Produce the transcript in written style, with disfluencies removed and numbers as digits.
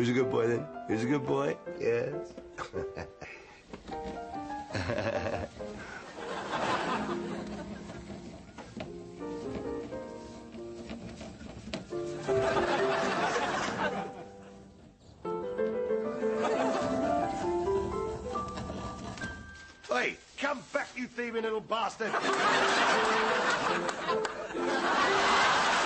Who's a good boy, then? Who's a good boy? Yes. Hey, come back, you thieving little bastard!